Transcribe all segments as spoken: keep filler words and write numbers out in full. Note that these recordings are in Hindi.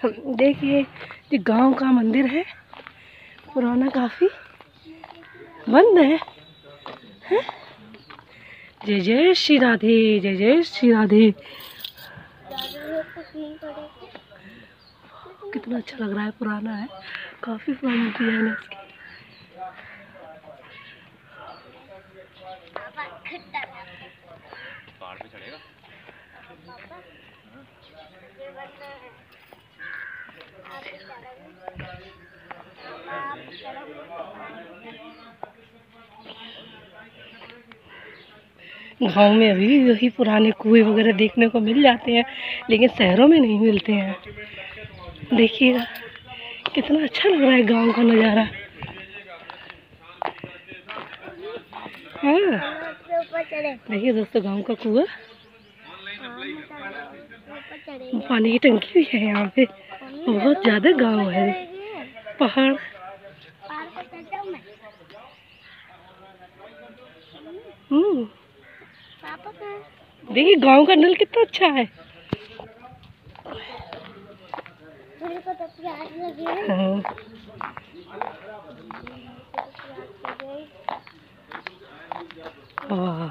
देखिए ये गांव का मंदिर है, पुराना काफी, बंद है, है? जय जय श्री राधे, जय जय श्री राधे। कितना अच्छा लग रहा है, पुराना है, काफी पुरानी डिजाइन है इसकी। पहाड़ पे चढ़ेगा। गांव में अभी भी वही पुराने कुएं वगैरह देखने को मिल जाते हैं, लेकिन शहरों में नहीं मिलते हैं। देखिएगा कितना अच्छा लग रहा है गांव का नज़ारा। हाँ देखिए दोस्तों, गांव का कुआं, पानी की टंकी भी है यहाँ पे, बहुत ज़्यादा गांव है, पहाड़। हम्म देखिए गांव का नल कितना अच्छा है। हाँ। वाह,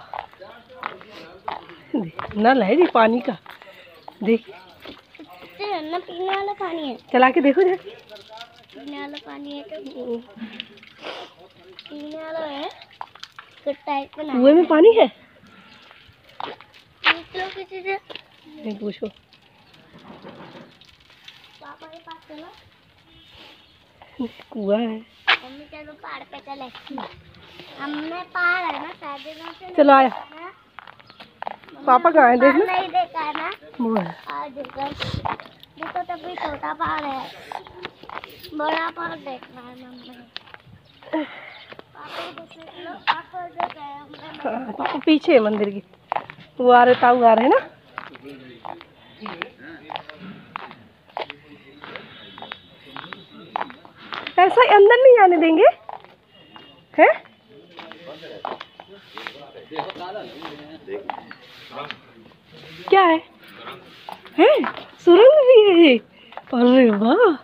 नल है जी पानी का, देखिए ना पीने वाला पानी है, चला के देखो जाके। पीने वाला पानी है तो पीने वाला है, कुएं में पानी है, किसी से नहीं पूछो। पापा के पास चलो, कुआं है। मम्मी चलो पहाड़ पे चले, हमने पहाड़ है ना शायद। चलो आया, पापा कहाँ है देखना। नहीं देखा है ना, वो है। आज देखो देखो तभी छोटा पहाड़ है, बड़ा पहाड़ देखना है मम्मी। पापा देख लो, पापा देख रहे हैं, पापा पीछे है मंदिर की, वो आ रहे, ताऊ आ रहे हैं ना। ऐसा ही अंदर नहीं आने देंगे, हैं? क्या है? हैं? सुरंग भी है ये? अरे वाह,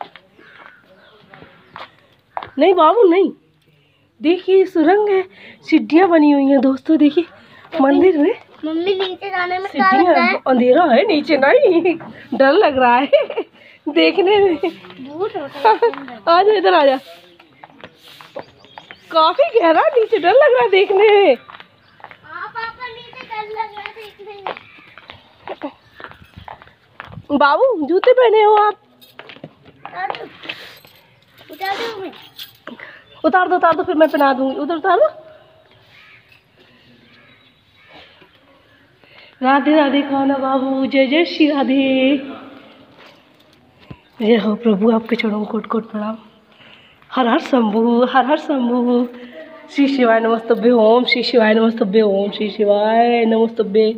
नहीं बाबू नहीं, देखिए सुरंग है, सीढ़ियाँ बनी हुई हैं दोस्तों, देखिए मंदिर में। मम्मी नीचे जाने में क्या लगता है? अंधेरा है, नीचे नहीं, डर लग रहा है देखने में। भूत होता है। आ जा इधर, आ जा, काफी गहरा, नीचे डर लग रहा है देखने में। हाँ पापा, नीचे डर लग रहा है देखने में। बाबू जूते पहने हो आप? उतार दो मैं। उतार दो, उतार दो, फिर मैं पहना दूंगी, उधर उतार दो। राधे राधे कहो ना बाबू, जय जय श्री राधे। जय हो प्रभु, आपके चरणों में कोट कोट प्रणाम। हर हर शंभु, हर हर शंभु। श्री शिवाय नमस्तुभ्य, ओम श्री शिवाय नमस्तुभ्य, ओम श्री शिवाय नमस्तुभ्य।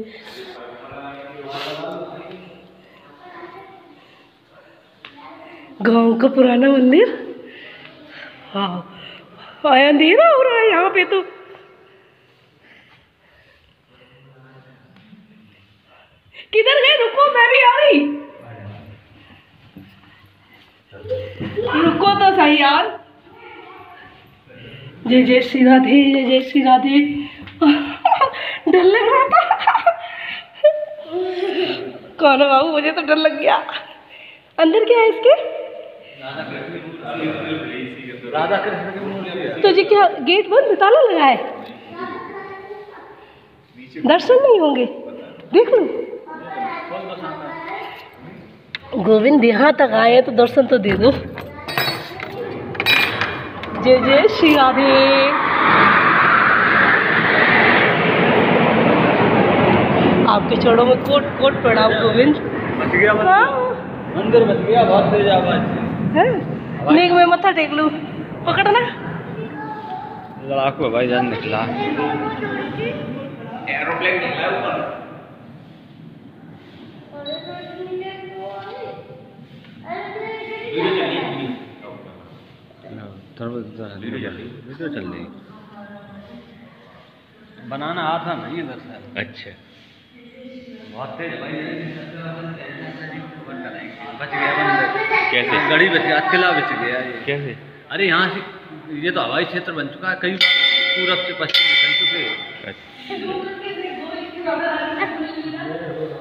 गांव का पुराना मंदिर। हाँ, अंधेरा हो रहा है यहाँ पे तो। किधर गए? रुको, मैं भी आ रही। रुको तो सही यार। जय जय श्री राधे, जय जय श्री राधे। डर लग रहा था। कौन है बाबू? मुझे तो डर लग गया। अंदर क्या है इसके? राधा कृष्ण। तो जी क्या गेट बंद, ताला लगा है? दर्शन नहीं होंगे, देख लो। गोविंद यहाँ तक आए तो दर्शन तो दे दो। जय जय श्री राधे। आपके चरणों में कोट कोट प्रणाम गोविंद। बच गया मंदिर, बच गया, बहुत तेज आवाज है। नेक में मत्था टेक लूं, पकड़ना। लड़ाकू भाई जान निकला, एरोप्लेन निकला ऊपर। वीडियो चल रही, बनाना आता नहीं है दरअसल। अच्छा, बहुत तेज भाई, बच गया बंदर। कैसे? गढ़ी बच गया, किला बच गया ये। कैसे? अरे यहाँ से ये तो हवाई क्षेत्र बन चुका है, कई बार पूरब से पश्चिम में चल चुके।